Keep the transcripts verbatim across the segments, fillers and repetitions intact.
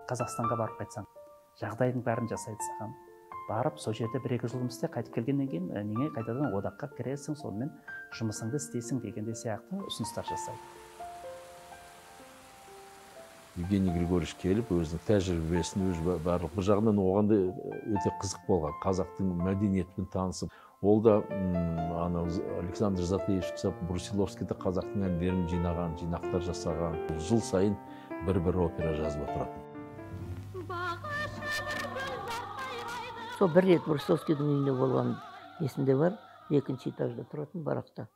Қазақстанға барып қайтсаң, жағдайдың бәрін жасайды саған. Барып, сол жерде бір-екі жыл жұмыс істе, қайтып келгеннен кейін неге қайтадан одаққа кіресің, сонымен жұмысыңды істейсің дегенде сияқты ұсыныстар жасайды. Евгений Григорьевич келіп, өзінің тәжірибесін, өзі барлық бір жағынан оған да өте қызық болған. Қазақтың мәдениетімен танысып, ол да Александр Затаевич, Брусиловский да қазақтың әндерін жинаған, жинақтар жасаған. Жыл сайын бір-бір опера жазып отыратын. Сол бір рет Брусиловскийдің үйінде болған есімде бар, екінші этажда тұратын барақта.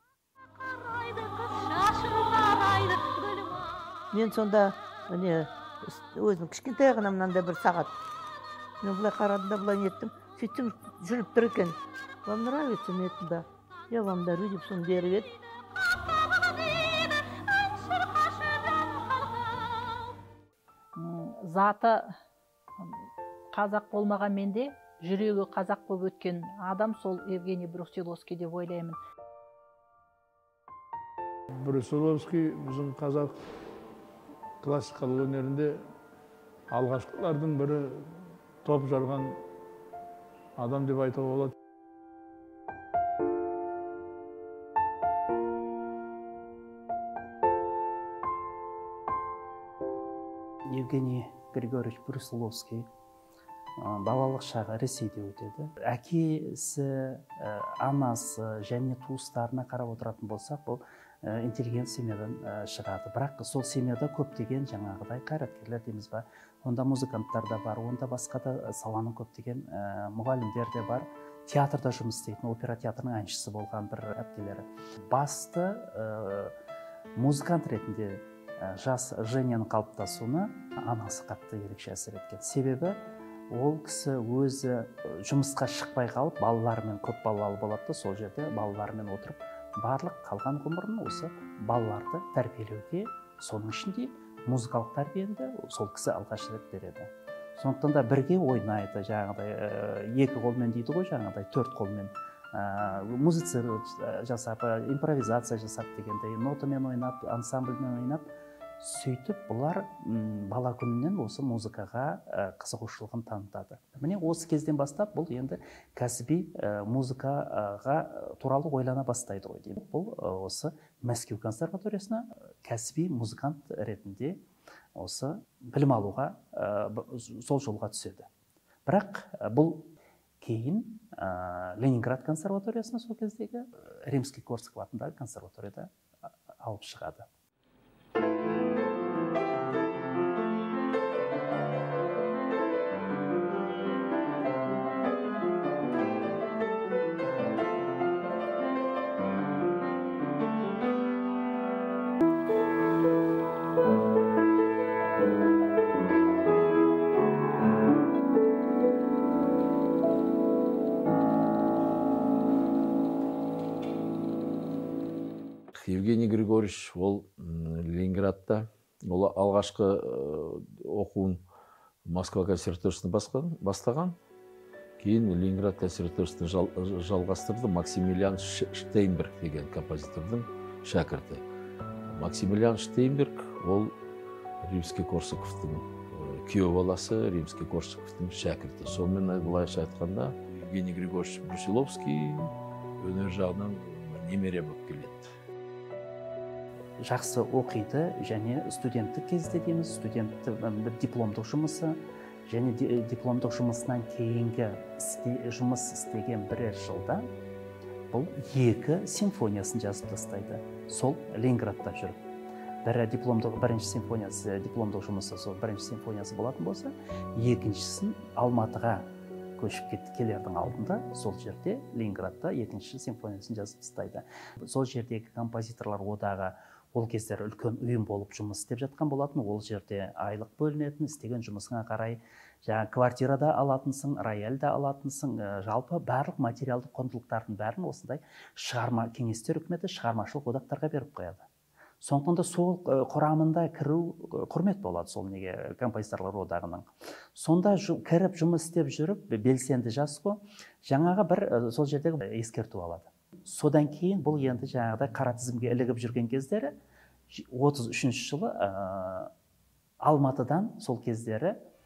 Мен сонда міне өзім кішкентай ғана мынандай бір сағат. Мен былай қарадым да былай неттім. Сөйтсем жүріп тұр екен. Вам нравится мне туда? Я вам дарю деп соны беріп еді. Заты қазақ болмаған менде, жүрегі қазақ болып өткен адам сол Евгений Брусиловский деп ойлаймын. Брусиловский біздің қазақ классикалық өнерінде алғашқылардың бірі, топ жарған адам деп айтуға болады. Евгений Григорьевич Брусиловский балалық шағы Ресейде өтеді. Әкесі, анасы және туыстарына қарап отыратын болсақ, бұл интеллигент семьядан шығады. Бірақ сол семьяда көптеген жаңағыдай қайраткерлер дейміз ба, онда музыканттар да бар, онда басқа да саланың көптеген мұғалімдер де бар. Театрда жұмыс істейтін, опера театрының әншісі болған бір әпкелері. Басты музыкант ретінде жас Женяның қалыптасуына анасы қатты ерекше әсер еткен. Себебі ол кісі өзі жұмысқа шықпай қалып, балаларымен, көп балалы болады, сол жерде балаларымен отырып, барлық қалған ғұмырын осы балаларды тәрбиелеуге, соның ішінде музыкалық тәрбиені сол кісі алғаш рет береді. Сондықтан да бірге ойнайды, жаңағыдай екі қолмен дейді ғой, жаңағыдай төрт қолмен музыка жасап, импровизация жасап дегендей, нотамен ойнап, ансамбльмен ойнап, сөйтіп бұлар бала күнінен осы музыкаға қызығушылығын танытады. Міне осы кезден бастап бұл енді кәсіби музыкаға туралы ойлана бастайды ғой деймін. Бұл осы Мәскеу консерваториясына кәсіби музыкант ретінде осы білім алуға сол жолға түседі. Бірақ бұл кейін Ленинград консерваториясына сол кездегі Римский-Корсаков атындағы консерваторияда алып шығады. Евгений Григорьевич ол Ленинградта, ол алғашқы оқуын Москва консерваториясында бастаған, кейін Ленинград консерваториясында жалғастырды Максимилиан Штейнберг деген композитордың шәкірті. Максимилиан Штейнберг ол Римский-Корсаковтың күйеу баласы, Римский-Корсаковтың шәкірті. Сонымен былайша айтқанда Евгений Григорьевич Брусиловский өнер жағынан немере болып келеді. Жақсы оқиды және студенттік кезде дейміз, студенттік дипломдық жұмысы және дипломдық жұмысынан кейінгі жұмыс істеген бірер жылда бұл екі симфониясын жазып тастайды. Сол Ленинградта жүріп. Бірі дипломдық, бірінші симфониясы, дипломдық жұмысы сол бірінші симфониясы болатын болса, екіншісін Алматыға көшіп келердің алдында сол жерде Ленинградта екінші симфониясын жазып тастайды. Сол жердегі композиторлар одағы ол кездер үлкен ұйым болып жұмыс істеп жатқан болатын, ол жерде айлық бөлінетін, істеген жұмысыңа қарай, жаңа квартирада алатынсың, рояльда алатынсың, жалпы барлық материалдық құндылықтардың бәрін осындай шығарма кеңестер үкіметі шығармашылық одақтарға беріп қояды. Сондықтан да сол құрамында кіру құрмет болады сол неге композиторлар одағының. Сонда кіріп жұмыс істеп жүріп, белсенді жас қой, жаңағы бір сол жердегі ескерту алады. Содан кейін бұл енді жаңағыдай қара тізімге ілігіп жүрген кездері отыз үшінші жылы Алматыдан сол кездері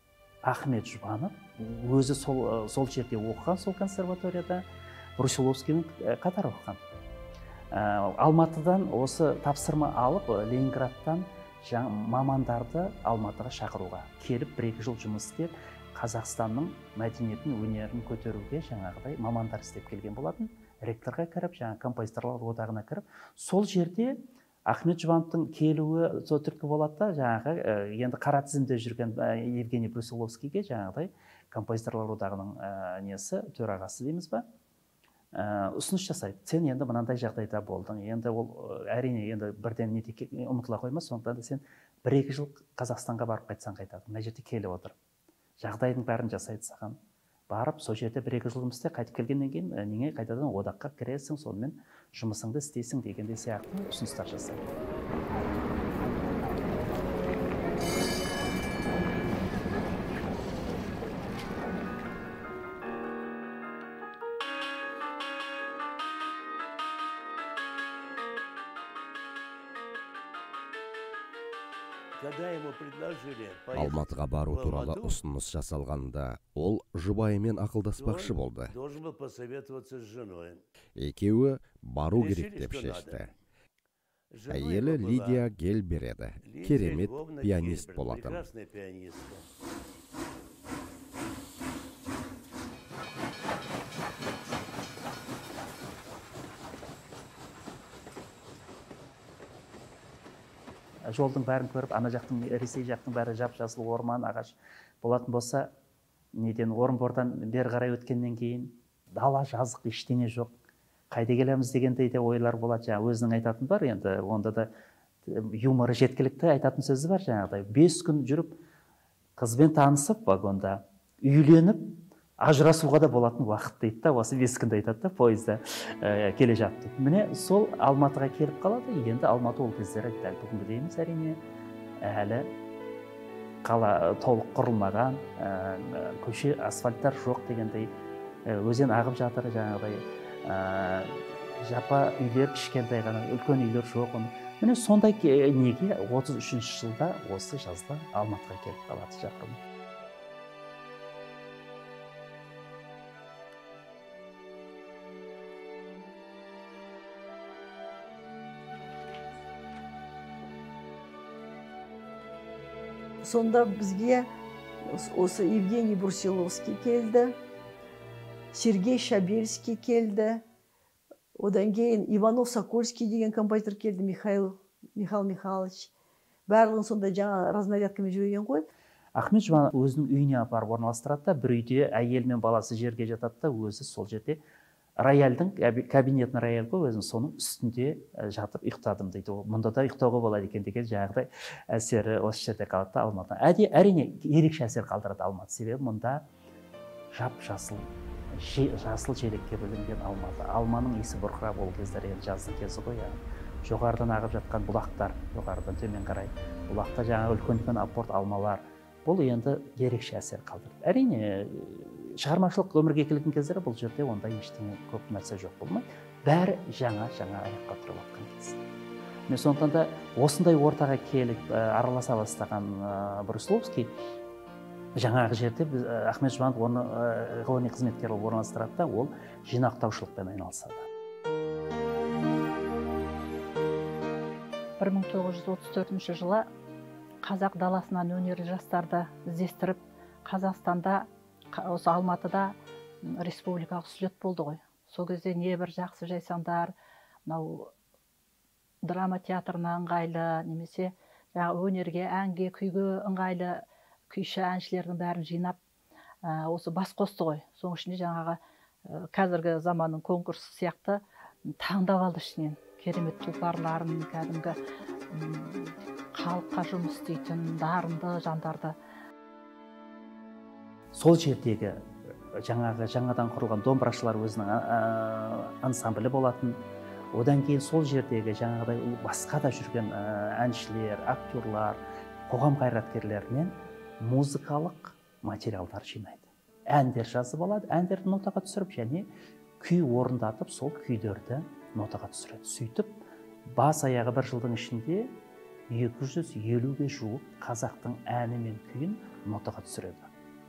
Ахмет Жұбанов өзі сол, сол жерде оқыған, сол консерваторияда Брусиловскиймен қатар оқыған. Алматыдан осы тапсырма алып, Ленинградтан мамандарды Алматыға шақыруға келіп, бір-екі жыл жұмыс істеп, Қазақстанның мәдениетін, өнерін көтеруге жаңағыдай мамандар істеп келген болатын. Ректорға кіріп, жаңа композиторлар одағына кіріп, сол жерде Ахмет Жұбановтың келуі сол түрткі болады да, жаңағы енді қара тізімде жүрген Евгений Брусиловскийге жаңағыдай композиторлар одағының несі, төрағасы дейміз ба, ұсыныс жасайды. Сен енді мынандай жағдайда болдың. Енді ол әрине енді бірден нетеке ұмытыла қоймас, сондықтан да сен бір-екі жыл Қазақстанға барып қайтсаң қайтады. Мына жерде келіп отыр. Жағдайдың бәрін жасайды саған. Барып, сол жерде бір-екі жыл жұмыс істе, қайтып келгеннен кейін неге қайтадан одаққа кіресің, сонымен жұмысыңды істейсің дегенде сияқты ұсыныстар жасайды. Алматыға бару туралы ұсыныс жасалғанда, ол жұбайымен ақылдаспақшы болды. Екеуі бару керек деп шешті. Әйелі Лидия Гельбер еді. Керемет пианист болатын. Жолдың бәрін көріп, ана жақтың, Ресей жақтың бәрі жап-жасыл орман, ағаш болатын болса, неден Орынбордан бері қарай өткеннен кейін дала жазық, ештеңе жоқ. Қайда келеміз дегендей де ойлар болады. Жаңа өзінің айтатын бар, енді онда да юморы жеткілікті айтатын сөзі бар жаңағыдай. Бес күн жүріп, қызбен танысып вагонда, үйленіп, ажырасуға да болатын уақыт дейді да, осы бес күнде айтады да, пойызда келе жатты. Міне сол Алматыға келіп қалады. Енді Алматы ол кездері дәл бүгінгі дейміз әрине, әлі қала толық құрылмаған, көше асфальттар жоқ дегендей, өзен ағып жатыр жаңағыдай, жапа үйлер кішкентай ғана, үлкен үйлер жоқ. Міне сондай неге отыз үшінші жылда осы жазда Алматыға келіп қалады шақырым. Сонда бізге осы Евгений Брусиловский келді, Сергей Шабельский келді, одан кейін Иванов Сокольский деген композитор келді, Михаил Михаил Михайлович. Барлығын сонда жаңа разнарядкамен жүрген ғой. Ахмет Жұбанов өзінің үйіне апарып орналастырады да, бір үйде әйел мен баласы жерге жатады да, өзі сол жерде рояльдың, кабинетін рояль ғой, өзім соның үстінде жатып ұйықтадым дейді. Мұнда да ұйықтауға болады екен деген жаңағыдай әсері осы жерде қалады Алматы. Әрине ерекше әсер қалдырады Алматы, себебі мұнда жап-жасыл, жасыл желекке бөленген Алматы. Алманың иісі бұрқырап, ол кездер енді жаздың кезі ғой. Жоғарыдан ағып жатқан бұлақтар, жоғарыдан төмен қарай бұлақта жаңағы үлкен-үлкен апорт алмалар. Бұл енді ерекше әсер қалдырды. Әрине шығармашылық өмірге келген кездері бұл жерде онда ештеңе көп нәрсе жоқ болмайды. Бәрі жаңа-жаңа аяққа тұрып жатқан кез. Мен сондықтан да осындай ортаға келіп араласа бастаған Брусиловский жаңағы жерде Ахмет Жұбанов оны ғылыми қызметкер болып орналастырады да, ол жинақтаушылықпен айналысады. бір мың тоғыз жүз отыз төртінші жылы қазақ даласынан өнерлі жастарды іздестіріп, Қазақстанда осы Алматыда республикалық слет болды ғой. Сол кезде не бір жақсы жайсаңдар, мынау драма театрына ыңғайлы, немесе өнерге, әнге, күйге ыңғайлы күйші әншілердің бәрін жинап, осы бас қосты ғой. Соның ішінде жаңағы қазіргі заманның конкурсы сияқты таңдап алды ішінен. Керемет тұлпарларын, кәдімгі халыққа жұмыс істейтін дарынды жандарды. Сол жердегі жаңағы жаңадан құрылған домбырашылар өзінің ансамблі болатын. Одан кейін сол жердегі жаңағыдай басқа да жүрген әншілер, актерлар, қоғам қайраткерлерінен музыкалық материалдар жинайды. Әндер жазып алады, әндерді нотаға түсіріп, және күй орындатып, сол күйлерді нотаға түсіреді. Сөйтіп, бас аяғы бір жылдың ішінде екі жүз елуге жуық қазақтың әні мен күйін нотаға түсіреді.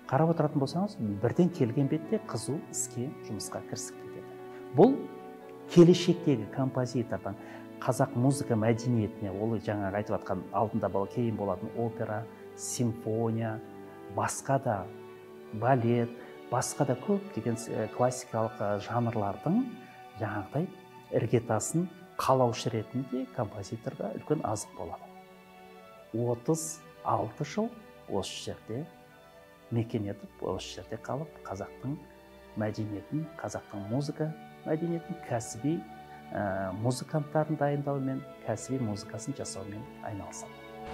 қарап отыратын болсаңыз, бірден келген бетте қызу іске жұмысқа кірісіп кетеді. Бұл келешектегі композитордың қазақ музыка мәдениетіне, ол жаңағы айтып жатқан алдында бала кейін болатын опера, симфония, басқа да балет, басқа да көптеген классикалық жанрлардың жаңағыдай іргетасын қалаушы ретінде композиторға үлкен азық болады. отыз алты жыл осы жерде мекен етіп, осы жерде қалып, қазақтың мәдениетін, қазақтың музыка мәдениетін кәсіби ә, музыканттарын дайындаумен, кәсіби музыкасын жасаумен айналысады.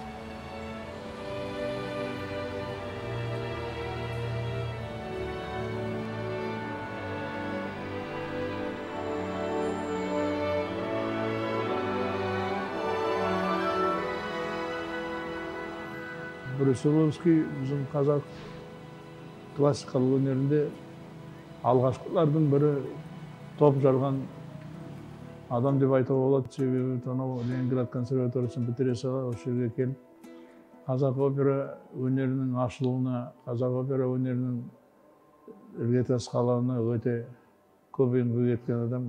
Брусиловский біздің қазақ классикалық өнерінде алғашқылардың бірі топ жарған адам деп айтуға болады. Себебі анау Ленинград консерваториясын бітіре сала осы жерге келіп, қазақ опера өнерінің ашылуына, қазақ опера өнерінің іргетас қалауына өте көп еңбек еткен адам.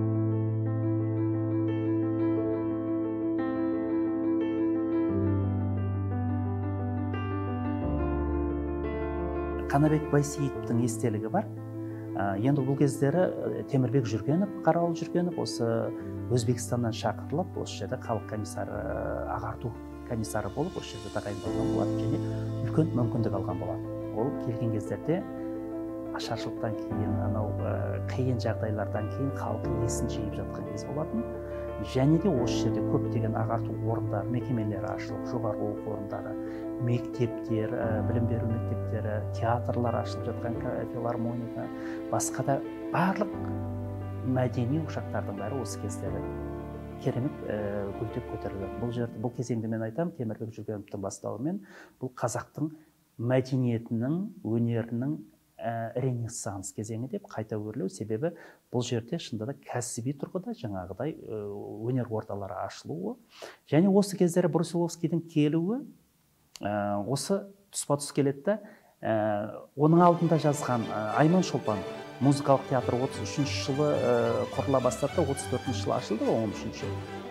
Қанабек Байсейітовтің естелігі бар. Енді бұл кездері Темірбек Жүргенов, Қарауыл Жүргенов осы Өзбекстаннан шақырылып, осы жерде халық комиссары, ағарту комиссары болып, осы жерде тағайындалған болады және үлкен мүмкіндік алған болады. Ол келген кездерде ашаршылықтан кейін, анау қиын жағдайлардан кейін халықтың есін жиып жатқан кез болатын. Және де осы жерде көптеген ағарту орындары, мекемелері ашылып, жоғары оқу орындары, мектептер, білім беру мектептері, театрлар ашылып жатқан, филармоника, басқа да барлық мәдени ошақтардың бәрі осы кездері керемет гүлдеп көтерілген. Бұл жерде, бұл кезеңде мен айтамын, Темірбек Жүргеновтың бастауымен бұл қазақтың мәдениетінің, өнерінің ренессанс кезеңі деп қайта өрлеу. Себебі бұл жерде шынында да кәсіби тұрғыда жаңағыдай өнер ордалары ашылуы және осы кездері Брусиловскийдің келуі осы тұспа-тұс келеді. Оның алдында жазған Айман Шолпан музыкалық театр отыз үшінші жылы құрыла бастады, отыз төртінші жылы ашылды, он үшінші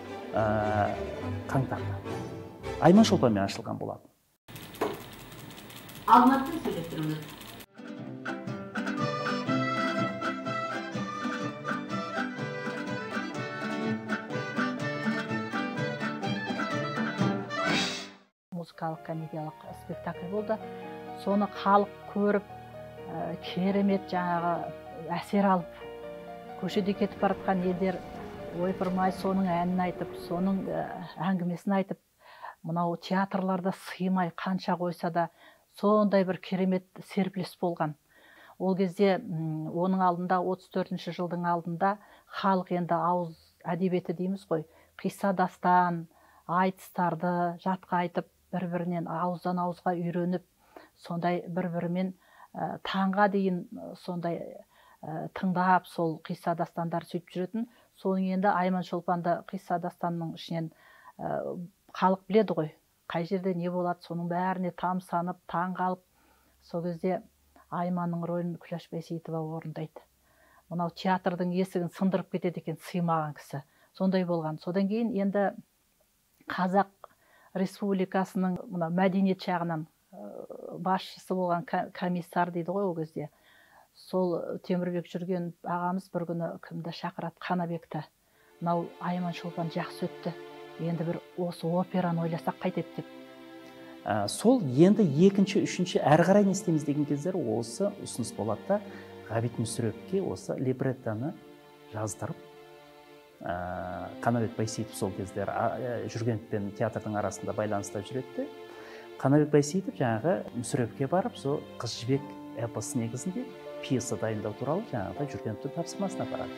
қаңтарда Айман Шолпанмен ашылған болатын. Алматыны сөйлеп тұрыңыз. Музыкалық комедиялық спектакль болды. Соны халық көріп, керемет жаңағы әсер алып, көшеде кетіп баратқан елдер ойпырмай соның әнін айтып, соның әңгімесін айтып, мынау театрларда сыймай қанша қойса да сондай бір керемет серпіліс болған. Ол кезде оның алдында, отыз төртінші жылдың алдында халық енді ауыз әдебиеті дейміз ғой, қисса дастан, айтыстарды жатқа айтып, бір-бірінен ауыздан ауызға үйреніп, сондай бір-бірімен таңға дейін сондай тыңдап, сол қисса дастандар сөйтіп жүретін. Соның енді Айман Шолпанды қисса дастанның ішінен халық біледі ғой, қай жерде не болады, соның бәріне тамсанып, таң қалып, сол кезде Айманның рөлін Күләш Байсейітова орындайды. Мынау театрдың есігін сындырып кетеді екен, сыймаған кісі. Сондай болған. Содан кейін енді Қазақ Республикасының мына мәдениет жағынан басшысы болған комиссар дейді ғой ол кезде. Сол Темірбек Жүрген ағамыз бір күні кімді шақырады, Қанабекті. Мынау Айман Шолпан жақсы өтті. Енді бір осы операны ойласақ қайтеді деп. Сол енді екінші, үшінші әрі қарай не істейміз деген кездер осы ұсыныс болады да, Ғабит Мүсірепке осы либреттоны жаздырып, Қанабек Байсейітов сол кездер Жүргенов пен театрдың арасында байланыста жүреді. Қанабек Байсейітов жаңағы Мүсірепке барып, сол Қыз жібек эпосы негізінде пьеса дайындау туралы жаңағыдай Жүргеновтың тапсырмасына барады.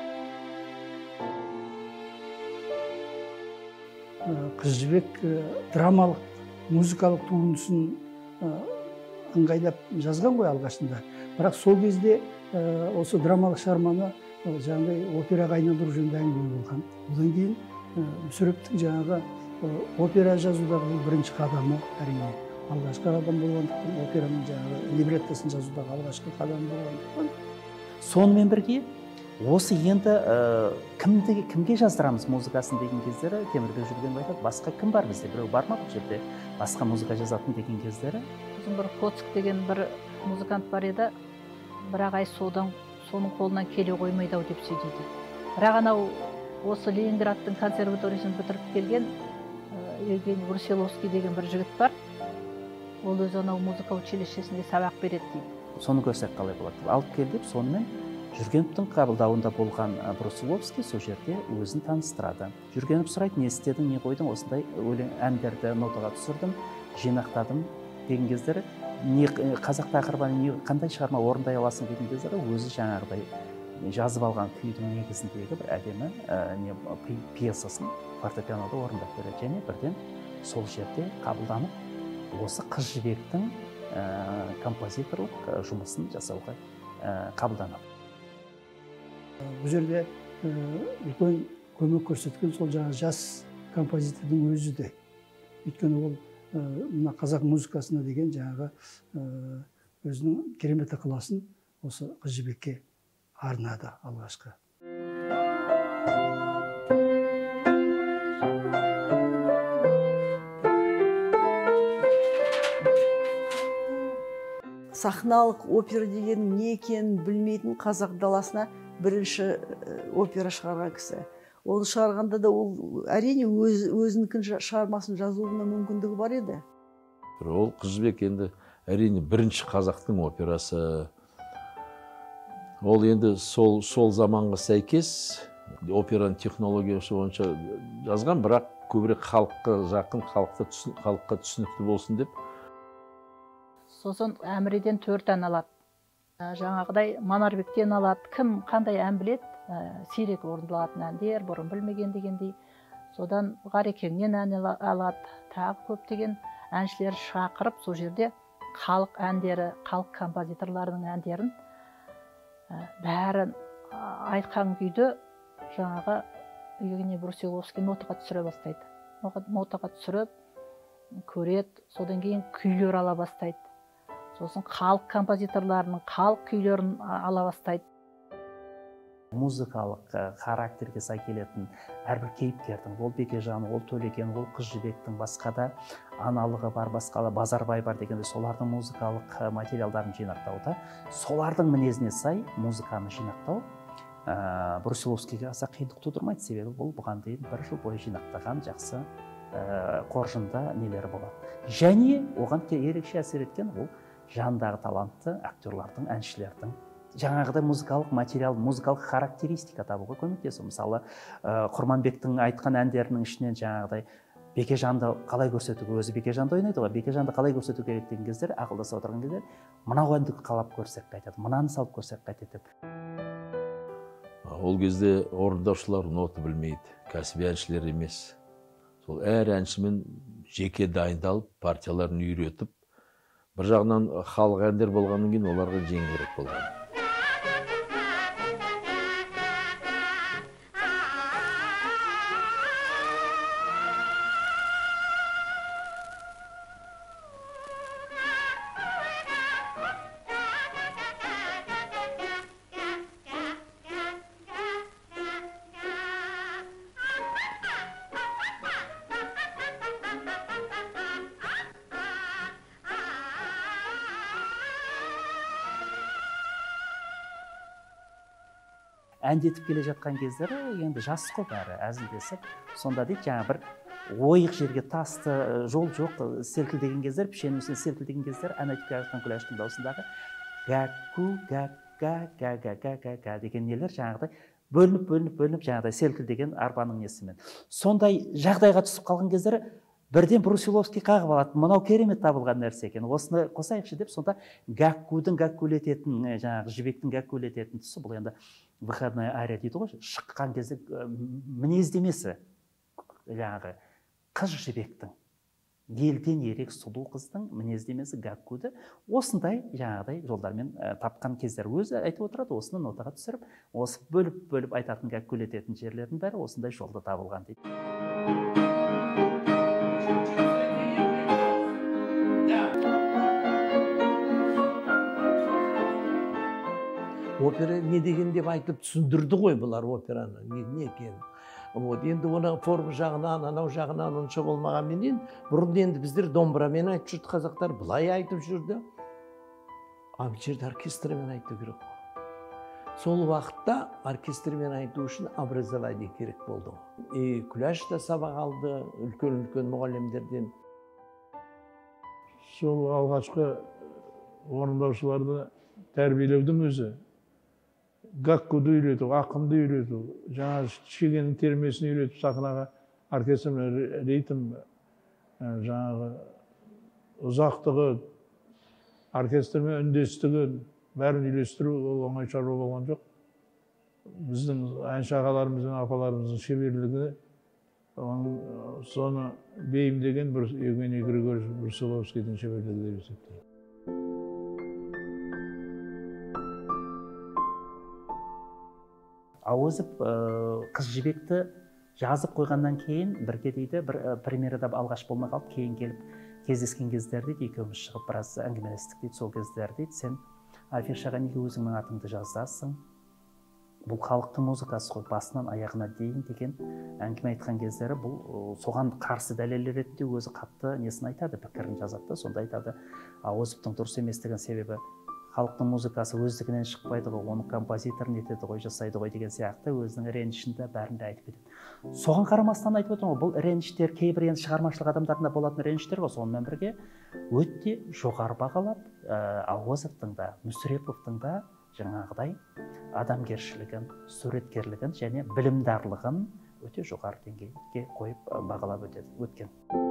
Қыз жібек драмалық, музыкалық туындысын ыңғайлап жазған ғой алғашында. Бірақ сол кезде осы драмалық шығарманы жаңағыдай операға айналдыру жөнінде әңгіме болған. Одан кейін Мүсірептің жаңағы опера жазудағы бұл бірінші қадамы әрине. алғашқы адам болғандықтан, операның жаңағы либреттосын жазудағы алғашқы қадам болғандықтан. Сонымен бірге осы енді ә, кімді, кімге жаздырамыз музыкасын деген кездері Темірбек Жүргенов айтады, басқа кім бар бізде, біреу бар ма бұл жерде басқа музыка жазатын деген кездері? Біздің бір Коцк деген бір музыкант бар еді, бірақ ай содан соның қолынан келе қоймайды ау деп сөйлейді. Бірақ анау осы Ленинградтың консерваториясын бітіріп келген Евгений Брусиловский деген бір жігіт бар. Ол өзі анау музыка училищесінде сабақ береді дейді. Соны көрсек қалай болады? Алып кел деп, сонымен Жүргеновтың қабылдауында болған Брусиловский сол жерде өзін таныстырады. Жүргенов сұрайды, не істедің, не қойдың, осындай өлең әндерді нотаға түсірдім, жинақтадым деген кездері, не қазақ тақырыбын не қандай шығарма орындай аласың деген кездері өзі жаңағыдай жазып алған күйдің негізіндегі бір әдемі не пьесасын фортепианода орындап береді, және бірден сол жерде қабылданып осы Қыз жібектің композиторлық жұмысын жасауға қабылданады. Бұл жерде үлкен көмек көрсеткен сол жаңа жас композитордың өзі де. Өйткені ол мына қазақ музыкасына деген жаңағы өзінің керемет ықыласын осы Қыз жібекке арнады алғашқы. Сахналық опера деген не екенін білмейтін қазақ даласына бірінші опера шығарған кісі. Оны шығарғанда да ол әрине өз, өзінікін шығармасын жазуына мүмкіндігі бар еді. Ол Қыз жібек енді әрине бірінші қазақтың операсы. Ол енді сол, сол заманға сәйкес операның технологиясы бойынша жазған, бірақ көбірек халыққа жақын, халыққа, түсін, халыққа түсінікті болсын деп. Сосын Әміреден төрт ән алады. Жаңағыдай Манарбектен алады. Кім қандай ән біледі? Сирек орындалатын әндер, бұрын білмеген дегендей. Содан Ғарекеңнен ән алады. Тағы көптеген әншілер шақырып, сол жерде халық әндері, халық композиторларының әндерін бәрін айтқан күйді жаңағы Евгений Брусиловский нотаға түсіре бастайды. Нотаға түсіріп, көреді, содан кейін күйлер ала бастайды. Сосын халық композиторларының халық күйлерін ала бастайды. Музыкалық характерге сай келетін әрбір кейіпкердің, ол Бекежан, ол Төлеген, ол Қыз жібектің, басқа да аналығы бар, басқа да Базарбай бар дегенде солардың музыкалық материалдарын жинақтауда, солардың мінезіне сай музыканы жинақтау Брусиловскийге аса қиындық тудырмайды, себебі бұл бұған дейін бір жыл бойы жинақтаған жақсы қоржында нелері болады. Және оған ерекше әсер еткен ол жандағы талантты актерлардың, әншілердің жаңағыдай музыкалық материал, музыкалық характеристика табуға көмектесу. Мысалы, Құрманбектің айтқан әндерінің ішінен жаңағыдай Бекежанды қалай көрсетуге, өзі Бекежанды ойнайды ғой, Бекежанды қалай көрсету керек деген кездер, ақылдаса отырған кездер, мынау әнді қалап көрсек қайтады, мынаны салып көрсек қайтады. Ол кезде орындаушылар ноты білмейді, кәсіби әншілер емес. Сол әр әншімен жеке дайындалып, партияларын үйретіп, бір жағынан халық әндер болғаннан кейін оларға жеңілдірек болған. Әндетіп келе жатқан кездері, енді жас қой бәрі әзілдесіп, сонда дейді жаңа бір ойық жерге тасты, жол жоқ, селкілдеген кездер, пішенімізде селкілдеген кездер, ән айтып келе жатқан Күләштің даусындағы гәкку, гәкка, гә-гә-гә-гә деген нелер жаңағыдай бөлініп, бөлініп, бөлініп жаңағыдай селкілдеген арбаның несімен. Сондай жағдайға түсіп қалған кездері бірден Брусиловский қағып алады, мынау керемет табылған нәрсе екен, осыны қосайықшы деп, сонда гәккудың гәккулететін, жаңағы жібектің гәккулететін тұсы, бұл енді выходная ария дейді ғой, шыққан кезде мінездемесі жаңағы Қыз жібектің, елден ерек сұлу қыздың мінездемесі гәккуді осындай жаңағыдай жолдармен тапқан кездер. Өзі айтып отырады, осыны нотаға түсіріп, осы бөліп-бөліп айтатын гәккулететін жерлердің бәрі осындай жолда табылған дейді. опера не деген деп айтып түсіндірді ғой бұлар операны не, не екенін. Вот, енді оны форма жағынан, анау жағынан онша болмағанменен, бұрын енді біздер домбырамен айтып жүрді қазақтар, былай айтып жүрді. А бұл жерде оркестрмен айту керек. Сол уақытта оркестрмен айту үшін образование керек болды. И күләш та сабақ алды үлкен-үлкен мұғалімдерден. Сол алғашқы орындаушыларды тәрбиелеудің өзі гаккуды үйрету, ақынды үйрету, жаңа шегенің термесін үйретіп, сахнаға оркестрмен ритм, жаңағы ұзақтығы, оркестрмен үндестігі бәрін үйлестіру ол оңай шаруа болған жоқ. Біздің әнші ағаларымыздың, апаларымыздың шеберлігі соны бейімдеген бір Евгений Григорьевич Брусиловскийдің шеберлігі деп есептеймін. Әуезов қыз жібекті жазып қойғаннан кейін бірге дейді, бір премьерада алғаш болмай қалып, кейін келіп кездескен кездерде екеуміз шығып біраз әңгімелестік дейді. Сол кездерде сен афишаға неге өзіңнің атыңды жазасың? Бұл халықтың музыкасы ғой, басынан аяғына дейін деген әңгіме айтқан кездері бұл соған қарсы дәлел ретінде өзі қатты несін айтады, пікірін жазады. Сонда айтады, Әуезовтың дұрыс емес деген себебі халықтың музыкасы өздігінен шықпайды ғой, оны композитор нетеді ғой, жасайды ғой деген сияқты өзінің ренішінде бәрінде айтып кетеді. Соған қарамастан айтып отырмын ғой, бұл реніштер кейбір енді шығармашылық адамдарында болатын реніштер ғой, сонымен бірге өте жоғары бағалап, Әуезовтың да, Мүсіреповтың да жаңағыдай адамгершілігін, суреткерлігін және білімдарлығын өте жоғары деңгейге қойып бағалап өткен.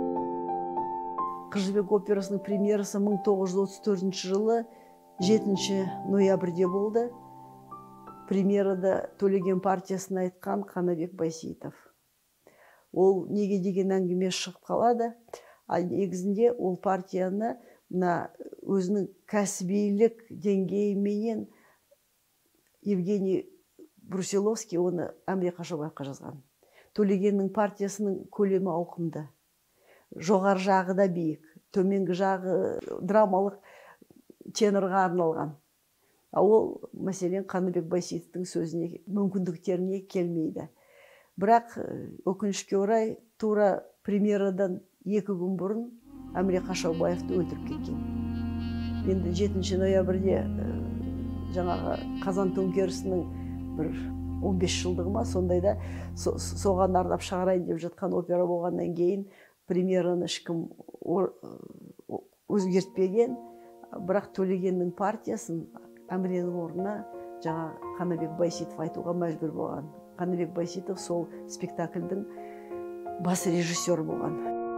Қыз жібек операсының премьерасы мың тоғыз жүз отыз төртінші жылы жетінші ноябрьде болды. Премьерада Төлеген партиясын айтқан Қанабек Байсейітов. Ол неге деген әңгіме шығып қалады. А негізінде ол партияны өзінің кәсібилік деңгейіменен Евгений Брусиловский оны Әміре Қашаубаевқа жазған. Төлегеннің партиясының көлемі ауқымды. Жоғары жағы да биік, төменгі жағы драмалық тенорға арналған. Ол мәселен Қанабек Байсейітовтың сөзіне, мүмкіндіктеріне келмейді. Бірақ өкінішке орай тура премьерадан екі күн бұрын Әміре Қашаубаевты өлтіріп кеткен. Енді жетінші ноябрьде жаңағы Қазан төңкерісінің бір он бес жылдығы ма, сондайда соған арнап шығарайын деп жатқан опера болғаннан кейін премьераны ешкім өзгертпеген. Бірақ Төлегеннің партиясын Әміренің орнына жаңа Қанабек Байсейітов айтуға мәжбүр болған. Қанабек Байсейітов сол спектакльдің бас режиссері болған.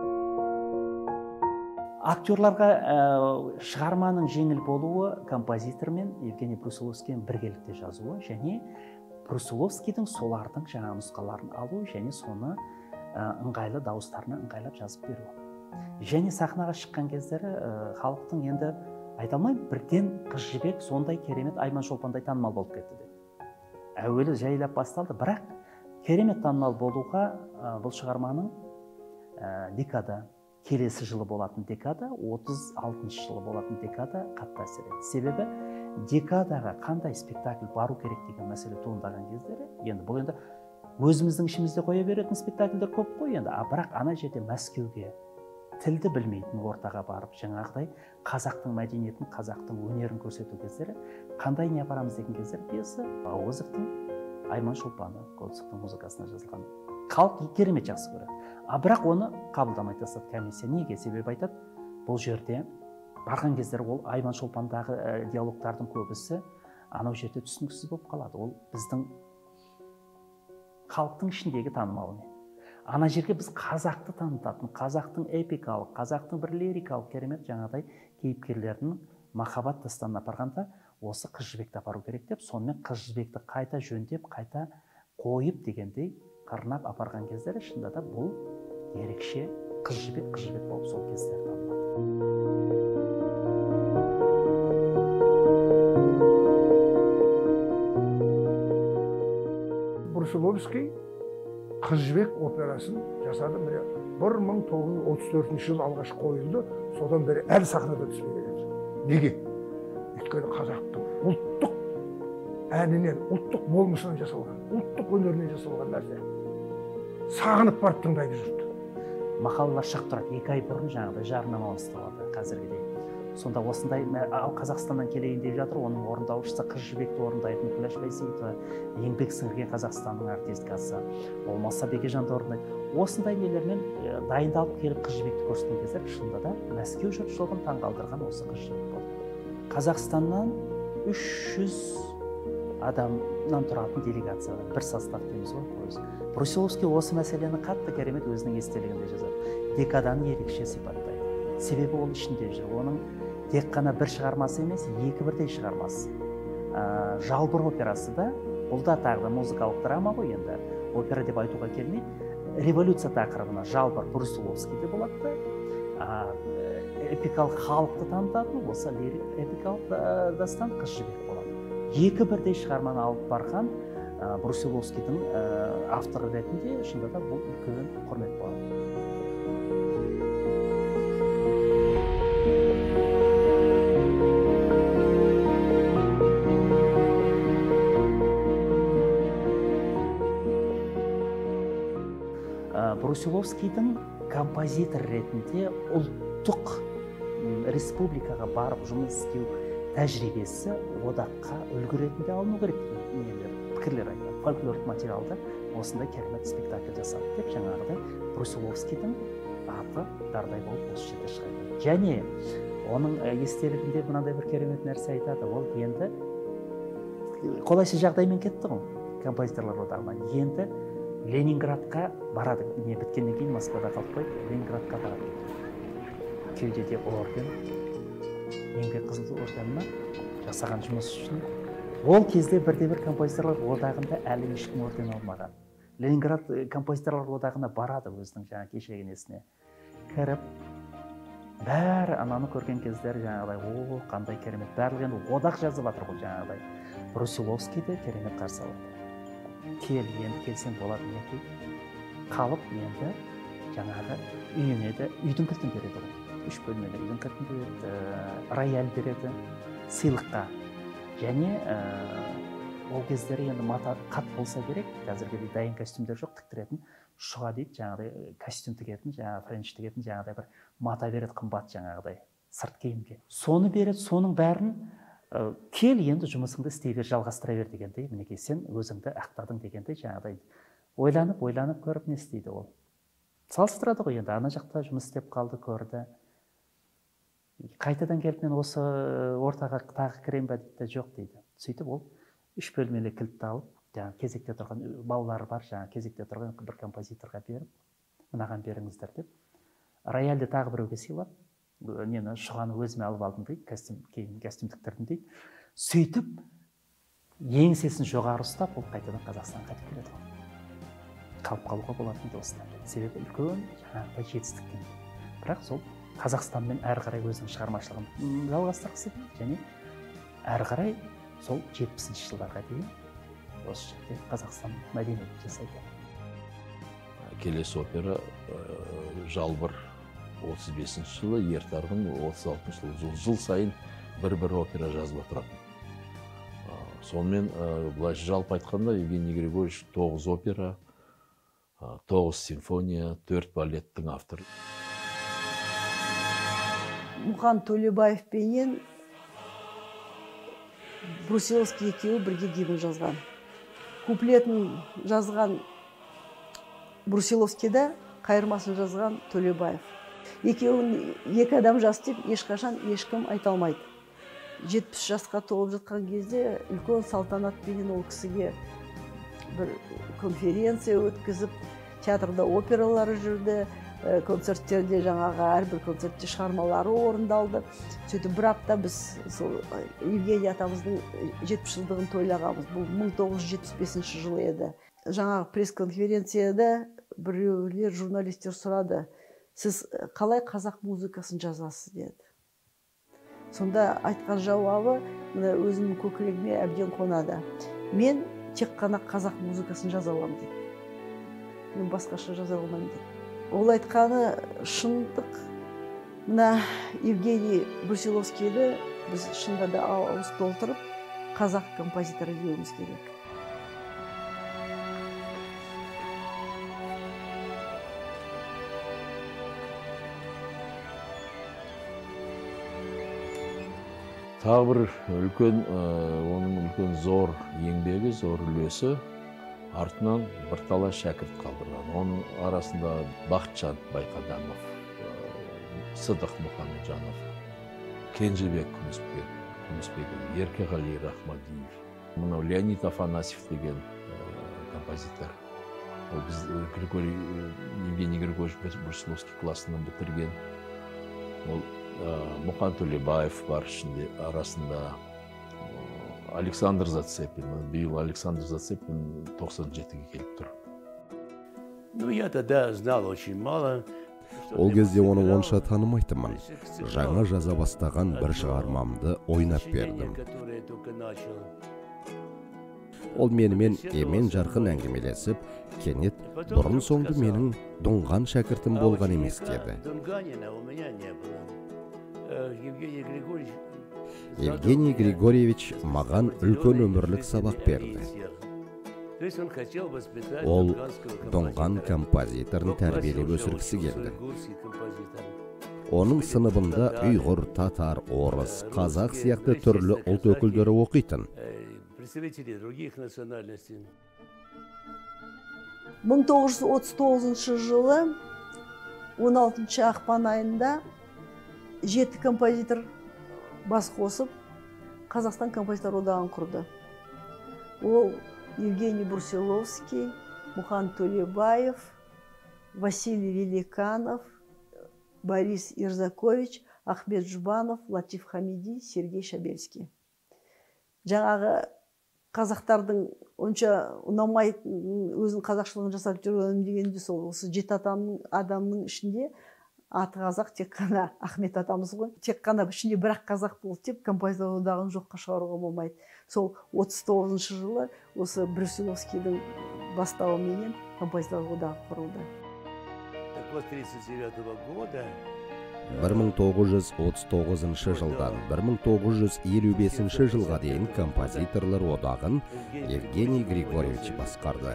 Актерларға шығарманың жеңіл болуы композитормен Евгений Брусиловскийдің біргелікте жазуы және Брусиловскийдің солардың жаңа нұсқаларын алу және соны ыңғайлы дауыстарына ыңғайлап жазып беру. Және сахнаға шыққан кездері халықтың енді айта алмаймын, бірден қыз жібек сондай керемет Айман Шолпандай танымал болып кетті деп. Әуелі жайлап басталды, бірақ керемет танымал болуға бұл шығарманың декада, келесі жылы болатын декада, отыз алтыншы жылы болатын декада қатты әсер етті. Себебі декадаға қандай спектакль бару керек деген мәселе туындаған кездері, енді бұл енді өзіміздің ішімізде қоя беретін спектакльдер көп қой енді, бірақ ана жерде Мәскеуге тілді білмейтін ортаға барып, жаңағыдай қазақтың мәдениетін, қазақтың өнерін көрсету кездері қандай не апарамыз деген кездер пьеса Әуезовтың Айман Шолпаны Колосовтың музыкасына жазылған. Халық керемет жақсы көреді. А бірақ оны қабылдамай тастады комиссия. Неге? Себебі айтады, бұл жерде барған кездер ол Айман Шолпандағы диалогтардың көбісі анау жерде түсініксіз болып қалады. Ол біздің халықтың ішіндегі танымалымен. Ана жерге біз қазақты танытатын, қазақтың эпикалық, қазақтың бір лирикалық керемет жаңағыдай кейіпкерлерінің махаббат дастанына апарғанда осы қыз жібекті апару керек деп, сонымен қыз жібекті қайта жөндеп, қайта қойып дегендей қарнап апарған кездері шынында да бұл ерекше қыз жібек, қыз жібек болып сол кездер танылады. Брусиловский қыз жібек операсын жасады. бір мың тоғыз жүз отыз төртінші жылы алғаш қойылды, содан бері әлі сахнада түспей келеді. Неге? Өйткені қазақтың ұлттық әнінен, ұлттық болмысынан жасалған, ұлттық өнерінен жасалған нәрсе. Сағынып барып тыңдайды жұрт. Мақалалар шығып тұрады, екі ай бұрын жаңағыдай жарнама басталады қазіргідей. Сонда осындай, ал Қазақстаннан келейін деп жатыр, оның орындаушысы Қыз Жібекті орындайтын Күләш Байсейітова, еңбек сіңірген Қазақстанның артисткасы, болмаса Бекежанды орындайды. Осындай нелермен дайындалып келіп Қыз Жібекті көрсеткен кездер, шынында да Мәскеу жұртшылығын таңғалдырған осы Қыз Жібек болды. Қазақстаннан үш жүз адамнан тұратын делегация, бір состав дейміз ғой. Брусиловский осы мәселені қатты керемет өзінің естелігінде жазады. Декаданы ерекше сипаттайды. Себебі ол ішінде жүр. Оның тек қана бір шығармасы емес, екі бірдей шығармасы. Жалбыр операсы да, бұл да тағы да музыкалық драма ғой енді. Опера деп айтуға келмейді. Революция тақырыбына Жалбыр Брусиловскийде болады да. Эпикалық халықты танытатын осы эпикалық дастан Қыз Жібек болады. Екі бірдей шығарманы алып барған Брусиловскийдің авторы ретінде шынында да бұл үлкен құрмет болады. Брусиловскийдің композитор ретінде ұлттық республикаға барып жұмыс істеу тәжірибесі одаққа үлгі ретінде алыну керек деген пікірлер айтады. Фольклорлық материалда осындай керемет спектакль жасады деп жаңағыдай Брусиловскийдің аты дардай болып осы жерде шығады. Және оның естелігінде мынандай бір керемет нәрсе айтады. Ол енді қолайсыз жағдаймен кетті ғой композиторлар одағына. Енді Ленинградқа барады. Не біткеннен кейін Москвада қалып қойып, Ленинградқа барады. Кеудеде орден, еңбек қызыл орденіне жасаған жұмыс үшін. Ол кезде бірде-бір композиторлар одағында әлі ешкім орден алмаған. Ленинград композиторлар одағына барады өзінің жаңа кешегі несіне. Кіріп, бәрі ананы көрген кездер жаңағыдай, о, қандай керемет. Барлығы енді одақ жазып жатыр ғой жаңағыдай. Брусиловскийді керемет қарсы алады. Кел, енді келсең болады неке. Қалып енді жаңағы үйіне де үйдің кілтін береді ғой. Үш бөлмелі үйдің кілтін береді, рояль береді, сыйлыққа. Және ол кездері енді мата қат болса керек, қазіргі дайын костюмдер жоқ, тіктіретін шұға дейді, жаңағыдай костюм тігетін, жаңағы френч тігетін, жаңағыдай бір мата береді қымбат жаңағыдай сырт киімге. Соны береді, соның бәрін кел енді жұмысыңды істей бер, жалғастыра бер дегендей, мінекей сен өзіңді ақтадың дегендей жаңағыдай ойланып, ойланып көріп не істейді ол. Салыстырады ғой енді, ана жақта жұмыс істеп қалды, көрді. Қайтадан келіп мен осы ортаға тағы кірем бе дейді, жоқ дейді. Сөйтіп ол үш бөлмелі кілтті алып, жаңағы кезекте тұрған балалары бар, жаңағы кезекте тұрған бір композиторға беріп, мынаған беріңіздер деп. Рояльді тағы біреуге сыйлап, нені шұғаны өзіме алып алдым дейді, костюм кейін костюм тіктірдім дейді. Сөйтіп еңсесін жоғары ұстап, ол қайтадан Қазақстанға қайтып келеді ғой. Қалып қалуға болатын достар. Себебі үлкен жаңағыдай жетістіктен. Бірақ сол Қазақстанмен әрі қарай өзінің шығармашылығын жалғастырғысы келді және әрі қарай сол жетпісінші жылдарға дейін осы жерде Қазақстан мәдениетін жасайды. Келесі опера Жалбыр отыз бесінші жылы, Ертардың отыз алтыншы жылы. Жыл сайын бір-бір опера жазылып тұратын. Сонымен былайша жалпы айтқанда Евгений Григорьевич тоғыз опера, тоғыз симфония, төрт балеттің авторы. Мұқан Төлебаев пенен Брусиловский екеуі бірге гимн жазған. Куплетін жазған Брусиловскийда, қайырмасын жазған Төлебаев. Екеуін екі адам жас деп ешқашан ешкім айта алмайды. жетпіс жасқа толып жатқан кезде үлкен салтанатпенен ол кісіге бір конференция өткізіп, театрда опералары жүрді, концерттерде жаңағы әрбір концертте шығармалары орындалды. Сөйтіп бір апта біз Евгений атамыздың жетпіс жылдығын тойлағанбыз. Бұл мың тоғыз жүз жетпіс бесінші жылы еді. Жаңағы пресс-конференцияда біреулер журналистер сұрады: сіз қалай қазақ музыкасын жазасыз деді. Сонда айтқан жауабы өзімнің көкірегіме әбден қонады. Мен тек қана қазақ музыкасын жаза аламын деді. Мен басқаша жаза алмаймын деді. Ол айтқаны шындық. Мына Евгений Брусиловскийді біз шынында да ауыз толтырып, қазақ композиторы деуіміз керек. Тағы бір үлкен, оның үлкен зор еңбегі, зор үлесі артынан бірталай шәкірт қалдырған. Оның арасында Бақытжан Байқадамов, Сыдық Мұхамеджанов, Кенжебек Күмісбеков, Еркеғали Рахмадиев, мынау Леонид Афанасьев деген композитор. Ол біз Григорий, Евгений Григорьевич Брусиловский классынан бітірген. Ол Мұқан Төлебаев бар ішінде, арасында Александр Зацепин. Биыл Александр Зацепин тоқсан жетіге келіп тұр. Ну, я тогда знал очень мало. Ол кезде оны онша танымайтынмын. Жаңа жаза бастаған бір шығармамды ойнап бердім. Ол менімен емен жарқын әңгімелесіп, кенет бұрын соңды менің дұңған шәкіртім болған емес деді. Евгений Григорьевич маған үлкен өмірлік сабақ берді. Ол дұңған композиторын тәрбиелеп өсіргісі келді. Оның сыныбында ұйғыр, татар, орыс, қазақ сияқты түрлі ұлт өкілдері оқитын. мың тоғыз жүз отыз тоғызыншы жылы он алтыншы ақпан айында жеті композитор бас қосып Қазақстан композитор одағын құрды. Ол Евгений Брусиловский, Мұқан Төлебаев, Василий Великанов, Борис Ирзакович, Ахмет Жұбанов, Латиф Хамиди, Сергей Шабельский. Жаңағы қазақтардың онша ұнамайтын өзінің қазақшылығын жасап жүргенім дегенде сол осы жеті адамның ішінде аты қазақ, тек қана Ахмет атамыз ғой. Тек қана ішінде бірақ қазақ болды деп композитор одағын жоққа шығаруға болмайды. Сол отыз тоғызыншы жылы осы Брусиловскийдің бастауыменен композитор одағы құрылды. бір мың тоғыз жүз отыз тоғызыншы жылдан бір мың тоғыз жүз елу бесінші жылға дейін композиторлар одағын Евгений Григорьевич басқарды.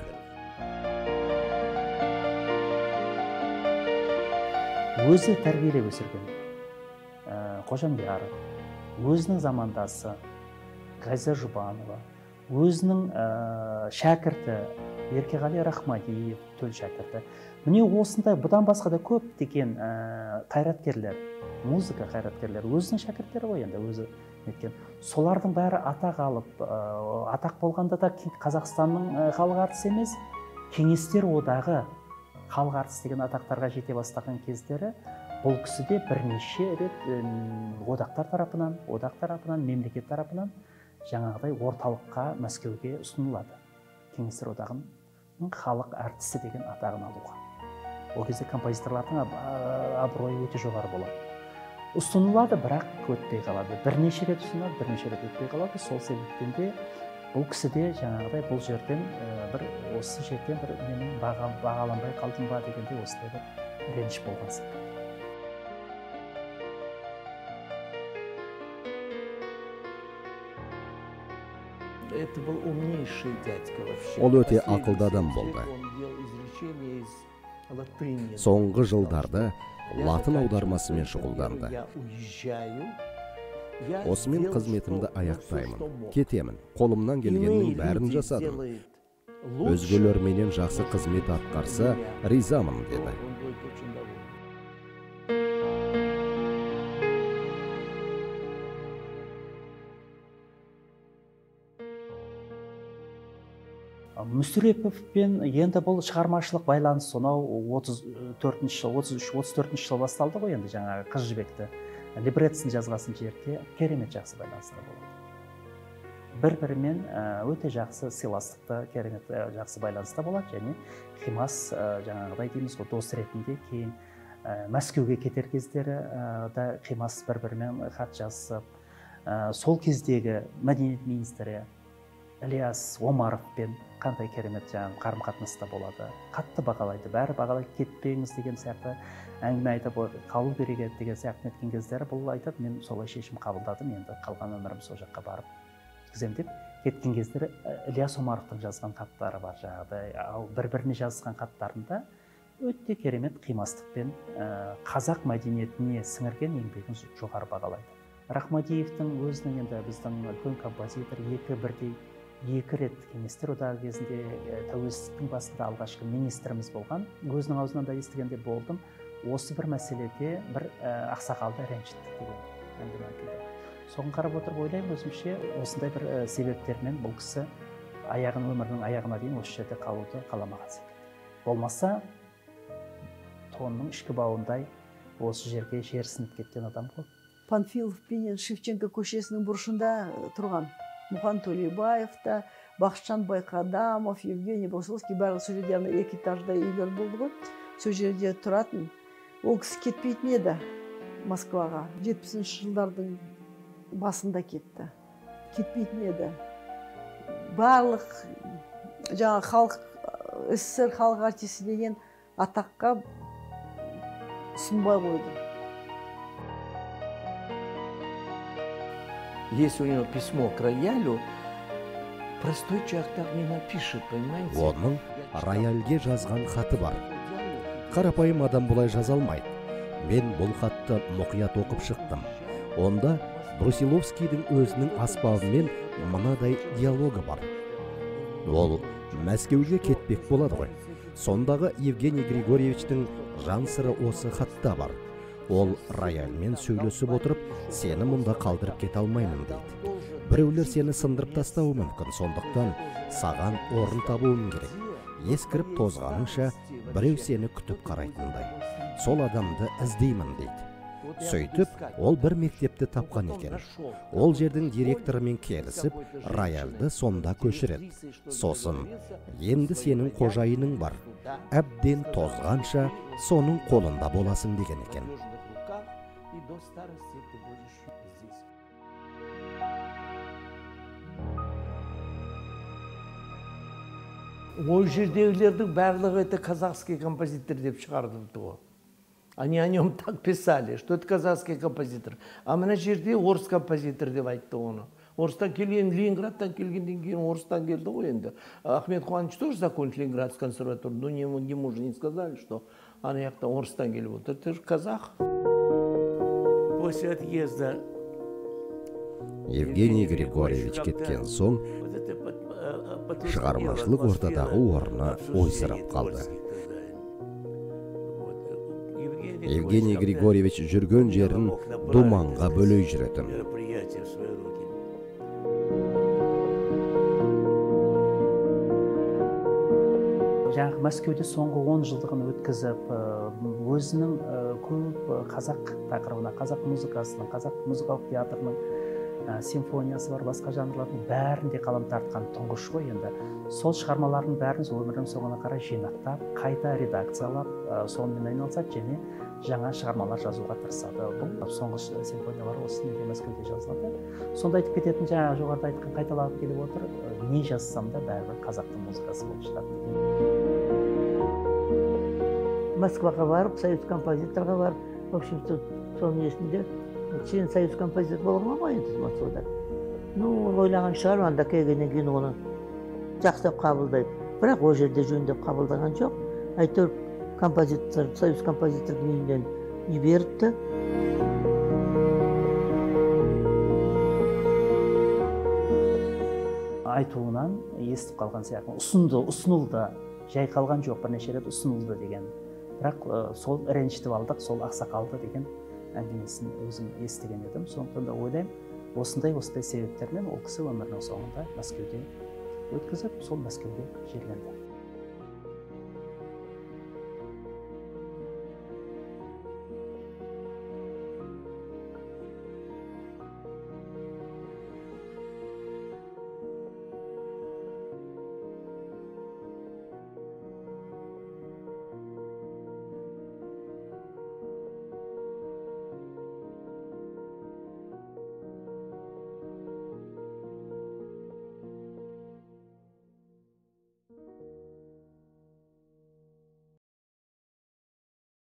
Өзі тәрбиелеп өсірген Қожамбияров, өзінің замандасы Ғайза Жұбанова, өзінің шәкірті Еркеғали Рахмадиев, төл шәкірті. Міне осындай бұдан басқа да көптеген қайраткерлер, музыка қайраткерлер өзінің шәкірттері ғой енді өзі неткен. Солардың бәрі атақ алып, атақ болғанда да Қазақстанның халық әртісі емес, Кеңестер одағы халық әртісі деген атақтарға жете бастаған кездері бұл кісі де бірнеше рет одақтар тарапынан, одақ тарапынан, мемлекет тарапынан жаңағыдай орталыққа, Мәскеуге ұсынылады. Кеңестер одағының халық әртісі деген атағын алуға. Ол кезде композиторлардың абыройы өте жоғары болады. Ұсынылады, бірақ өтпей қалады. Бірнеше рет ұсынылады, бірнеше рет өтпей қалады. Сол себептен де бұл кісі де жаңағыдай бұл жерден бір осы жерден бір менің бағаланбай қалдым ба дегенде осындай бір реніш болған сияқты. Ол өте ақылды адам болды. Соңғы жылдарда латын аудармасымен шұғылданды. Осымен қызметімді аяқтаймын, кетемін, қолымнан келгеннің бәрін жасадым. Өзгелерменен жақсы қызмет атқарса, ризамын деді. Мүсіреповпен енді бұл шығармашылық байланыс сонау отыз төртінші жыл, отыз үш отыз төртінші жыл басталды ғой енді жаңағы Қыз жібекті либретісін жазғасын жерде керемет жақсы байланыста болады. Бір-бірімен өте жақсы сыйластықты, керемет жақсы байланыста болады және Қимас жаңағыдай дейміз ғой дос ретінде кейін Мәскеуге кетер кездері да Қимас бір-бірімен хат жазысып, сол кездегі мәдениет министрі Ілияс Омаровпен қандай керемет жаңағы қарым-қатынаста болады. Қатты бағалайды, бәрі бағалайды, кетпеңіз деген сияқты әңгіме айтып қалу керек еді деген сияқты неткен кездері бұл айтады, мен солай шешім қабылдадым, енді қалған өмірім сол жаққа барып өткіземін деп кеткен кездері Ілияс Омаровтың жазған хаттары бар жаңағыдай. Ал бір-біріне жазған хаттарында өте керемет қимастықпен қазақ мәдениетіне сіңірген еңбегін жоғары бағалайды. Рахмадиевтің өзінің енді біздің үлкен композитор, екі бірдей екі рет кеңестер одағы кезінде тәуелсіздіктің басында алғашқы министріміз болған. Өзінің аузынан да естігенде болдым. Осы бір мәселеде бір ақсақалды ренжіттік деген әңгіме айтылды. Соған қарап отырып ойлаймын, өзімше осындай бір себептермен бұл кісі аяғын өмірінің аяғына дейін осы жерде қалуды қаламаған секілді. Болмаса тонның ішкі бауындай осы жерге жерсініп кеткен адам ғой. Панфилов пенен Шевченко көшесінің бұрышында тұрған Мұқан Төлебаев та, Бақытжан Байқадамов, Евгений Брусиловский барлығы сол жерде ана екі этажда үйлер болды ғой. Сол жерде тұратын. Ол кісі кетпейтін еді Москваға. жетпісінші жылдардың басында кетті. Кетпейтін еді. Барлық жаңа халық СССР халық артисі деген атаққа ұсынбай қойды. Если у него письмо к роялю, простой человек так не напишет, понимаете? Оның рояльге жазған хаты бар. Қарапайым адам бұлай жаза алмайды. Мен бұл хатты мұқият оқып шықтым. Онда Брусиловскийдің өзінің аспабымен мынадай диалогы бар. Ол Мәскеуге кетпек болады ғой. Сондағы Евгений Григорьевичтің жан сыры осы хатта бар. Ол рояльмен сөйлесіп отырып, сені мұнда қалдырып кете алмаймын дейді. Біреулер сені сындырып тастауы мүмкін, сондықтан саған орын табуым керек. Ескіріп тозғаныңша біреу сені күтіп қарайтындай. Сол адамды іздеймін дейді. Сөйтіп, ол бір мектепті тапқан екен. Ол жердің директорымен келісіп, рояльды сонда көшіреді. Сосын, енді сенің қожайының бар. Әбден тозғанша соның қолында боласың деген екен. Ол жердегілердің барлығы это казахский композитор деп шығардырды ғой. Они о нем так писали, что это казахский композитор. А мына жерде орыс композитор деп айтты оны. Орыстан келген, Ленинградтан келгенден кейін орыстан келді ғой енді. Ахмет Қуаныш тоже закончил Ленинградский консерваторию, но ему же не сказали, что ана жақта орыстан келіп отыр. Это же казах. После отъезда Евгений Григорьевич кеткен соң, шығармашылық ортадағы орны ойсырап қалды. Евгений Григорьевич жүрген жерін думанға бөлей жүретін. Жаңағы Мәскеуде соңғы он жылдығын өткізіп, өзінің көп қазақ тақырыбына, қазақ музыкасының, қазақ музыкалық театрының симфониясы бар, басқа жанрлардың бәрінде қалам тартқан тұңғыш ғой енді. Сол шығармалардың бәрін өмірінің соңына қарай жинақтап, қайта редакциялап, сонымен айналысады және жаңа шығармалар жазуға тырысады. Бұл соңғы симфониялар осы неге Мәскеуде жазылады. Сонда айтып кететін, жаңа жоғарыда айтқан қайталап келіп отыр, не жазсам да бәрібір қазақтың музыкасы болып шығады деген. Москваға барып, союз композиторға барып, в общем-то, соның есінде член союз композитор болған ғой енді Москвада. Ну, ойлаған шығар, анда келгеннен кейін оны жақсылап қабылдайды. Бірақ ол жерде жөндеп қабылдаған жоқ. Әйтеуір композитор, союз композитордың үйінен үй беріпті. Айтуынан естіп қалған сияқты. Ұсынды, ұсынылды, жай қалған жоқ, бірнеше рет ұсынылды деген. Бірақ сол ренжітіп алдық, сол ақсақалды деген әңгімесін өзім естіген едім. Сондықтан да ойлаймын, осындай осындай себептермен ол кісі өмірінің соңында Мәскеуде өткізіп, сол Мәскеуге жерленді.